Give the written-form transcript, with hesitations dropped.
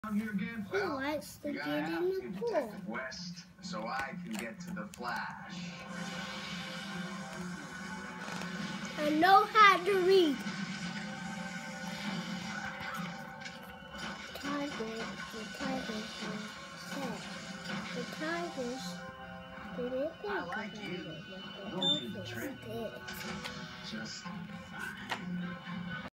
Who likes to get in the pool? West, so I can get to the Flash. I know how to read. The tigers didn't think about it, but the dolphins did. Just